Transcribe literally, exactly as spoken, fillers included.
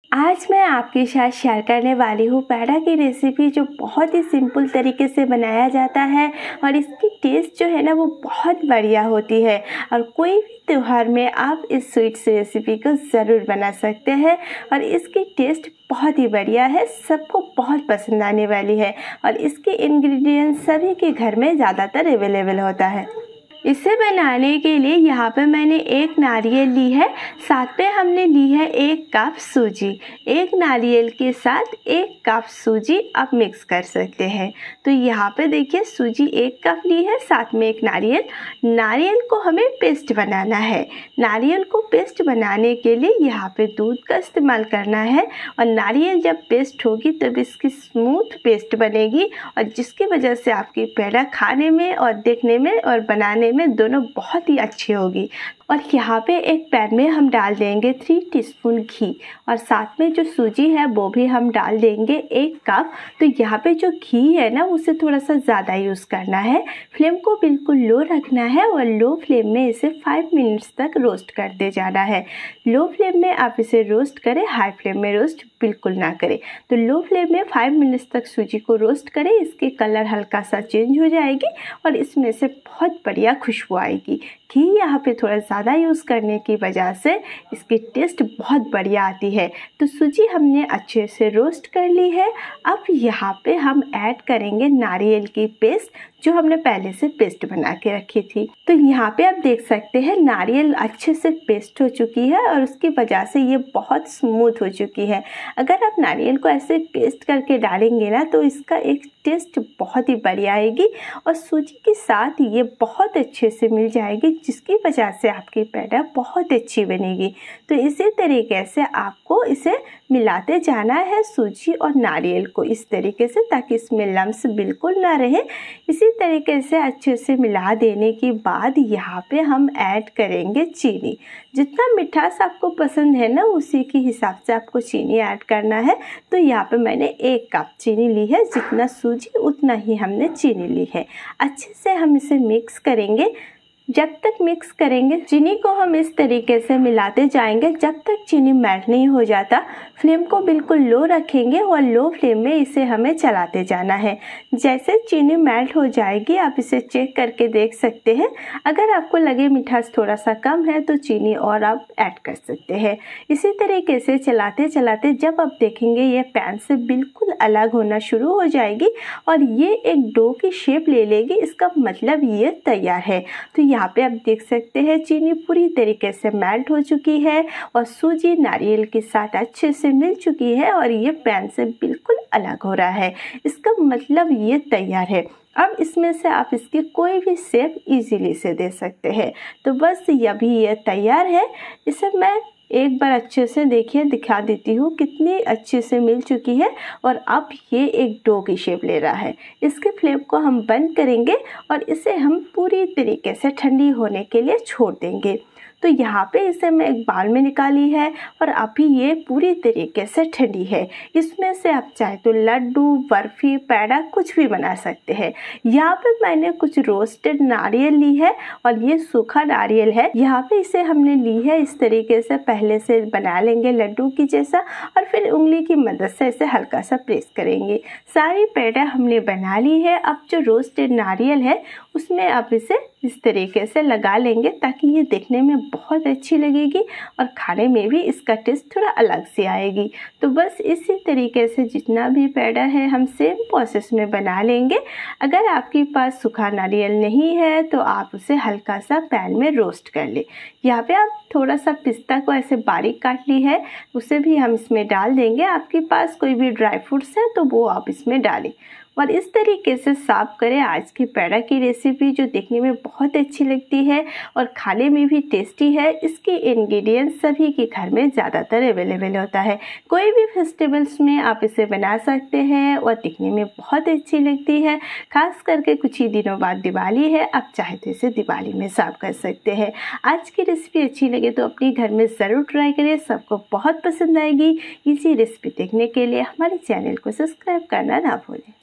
आज मैं आपके साथ शेयर करने वाली हूँ पेड़ा की रेसिपी, जो बहुत ही सिंपल तरीके से बनाया जाता है और इसकी टेस्ट जो है ना वो बहुत बढ़िया होती है। और कोई भी त्यौहार में आप इस स्वीट्स रेसिपी को ज़रूर बना सकते हैं और इसकी टेस्ट बहुत ही बढ़िया है, सबको बहुत पसंद आने वाली है। और इसके इंग्रेडिएंट्स सभी के घर में ज़्यादातर अवेलेबल होता है। इसे बनाने के लिए यहाँ पे मैंने एक नारियल ली है, साथ में हमने ली है एक कप सूजी। एक नारियल के साथ एक कप सूजी आप मिक्स कर सकते हैं। तो यहाँ पे देखिए सूजी एक कप ली है, साथ में एक नारियल। नारियल को हमें पेस्ट बनाना है। नारियल को पेस्ट बनाने के लिए यहाँ पे दूध का इस्तेमाल करना है और नारियल जब पेस्ट होगी तब इसकी स्मूथ पेस्ट बनेगी और जिसकी वजह से आपकी पेड़ा खाने में और देखने में और बनाने में दोनों बहुत ही अच्छी होगी। और यहाँ पे एक पैन में हम डाल देंगे थ्री टीस्पून घी और साथ में जो सूजी है वो भी हम डाल देंगे एक कप। तो यहाँ पे जो घी है ना उसे थोड़ा सा ज़्यादा यूज़ करना है। फ्लेम को बिल्कुल लो रखना है और लो फ्लेम में इसे फाइव मिनट्स तक रोस्ट करते जाना है। लो फ्लेम में आप इसे रोस्ट करें, हाई फ्लेम में रोस्ट बिल्कुल ना करें। तो लो फ्लेम में फाइव मिनट्स तक सूजी को रोस्ट करें, इसकी कलर हल्का सा चेंज हो जाएगी और इसमें से बहुत बढ़िया खुशबू आएगी। घी यहाँ पे थोड़ा ज़्यादा यूज़ करने की वजह से इसकी टेस्ट बहुत बढ़िया आती है। तो सूजी हमने अच्छे से रोस्ट कर ली है। अब यहाँ पे हम ऐड करेंगे नारियल की पेस्ट, जो हमने पहले से पेस्ट बना के रखी थी। तो यहाँ पे आप देख सकते हैं नारियल अच्छे से पेस्ट हो चुकी है और उसकी वजह से ये बहुत स्मूथ हो चुकी है। अगर आप नारियल को ऐसे पेस्ट करके डालेंगे ना तो इसका एक टेस्ट बहुत ही बढ़िया आएगी और सूजी के साथ ये बहुत अच्छे से मिल जाएगी, जिसकी वजह से आपकी पेड़ा बहुत अच्छी बनेगी। तो इसी तरीके से आपको इसे मिलाते जाना है, सूजी और नारियल को इस तरीके से, ताकि इसमें लम्स बिल्कुल ना रहे। इसी तरीके से अच्छे से मिला देने के बाद यहाँ पे हम ऐड करेंगे चीनी। जितना मिठास आपको पसंद है ना उसी के हिसाब से आपको चीनी ऐड करना है। तो यहाँ पे मैंने एक कप चीनी ली है, जितना सूजी उतना ही हमने चीनी ली है। अच्छे से हम इसे मिक्स करेंगे। जब तक मिक्स करेंगे चीनी को हम इस तरीके से मिलाते जाएंगे जब तक चीनी मेल्ट नहीं हो जाता। फ्लेम को बिल्कुल लो रखेंगे और लो फ्लेम में इसे हमें चलाते जाना है। जैसे चीनी मेल्ट हो जाएगी आप इसे चेक करके देख सकते हैं। अगर आपको लगे मिठास थोड़ा सा कम है तो चीनी और आप ऐड कर सकते हैं। इसी तरीके से चलाते चलाते जब आप देखेंगे ये पैन से बिल्कुल अलग होना शुरू हो जाएगी और ये एक डो की शेप ले लेगी, इसका मतलब ये तैयार है। तो यहाँ पे आप देख सकते हैं चीनी पूरी तरीके से मेल्ट हो चुकी है और सूजी नारियल के साथ अच्छे से मिल चुकी है और ये पैन से बिल्कुल अलग हो रहा है। इसका मतलब ये तैयार है। अब इसमें से आप इसकी कोई भी शेप इजीली से दे सकते हैं। तो बस अभी ये तैयार है। इसे मैं एक बार अच्छे से देखिए दिखा देती हूँ कितनी अच्छे से मिल चुकी है और अब ये एक डो की शेप ले रहा है। इसके फ्लेम को हम बंद करेंगे और इसे हम पूरी तरीके से ठंडी होने के लिए छोड़ देंगे। तो यहाँ पे इसे मैं एक बाउल में निकाली है और अभी ये पूरी तरीके से ठंडी है। इसमें से आप चाहे तो लड्डू, बर्फ़ी, पेड़ा कुछ भी बना सकते हैं। यहाँ पे मैंने कुछ रोस्टेड नारियल ली है और ये सूखा नारियल है। यहाँ पे इसे हमने ली है इस तरीके से, पहले से बना लेंगे लड्डू की जैसा और फिर उंगली की मदद से इसे हल्का सा प्रेस करेंगे। सारी पेड़ा हमने बना ली है। अब जो रोस्टेड नारियल है उसमें आप इसे इस तरीके से लगा लेंगे ताकि ये देखने में बहुत अच्छी लगेगी और खाने में भी इसका टेस्ट थोड़ा अलग से आएगी। तो बस इसी तरीके से जितना भी पेड़ा है हम सेम प्रोसेस में बना लेंगे। अगर आपके पास सूखा नारियल नहीं है तो आप उसे हल्का सा पैन में रोस्ट कर ले। यहाँ पे आप थोड़ा सा पिस्ता को ऐसे बारीक काट ली है, उसे भी हम इसमें डाल देंगे। आपके पास कोई भी ड्राई फ्रूट्स है तो वो आप इसमें डालें और इस तरीके से सर्व करें आज की पेड़ा की रेसिपी, जो देखने में बहुत अच्छी लगती है और खाने में भी टेस्टी है। इसके इंग्रेडिएंट्स सभी के घर में ज़्यादातर अवेलेबल होता है। कोई भी फेस्टिवल्स में आप इसे बना सकते हैं और दिखने में बहुत अच्छी लगती है। खास करके कुछ ही दिनों बाद दिवाली है, आप चाहे तो इसे दिवाली में सर्व कर सकते हैं। आज की रेसिपी अच्छी लगे तो अपने घर में ज़रूर ट्राई करें, सबको बहुत पसंद आएगी। इसी रेसिपी देखने के लिए हमारे चैनल को सब्सक्राइब करना ना भूलें।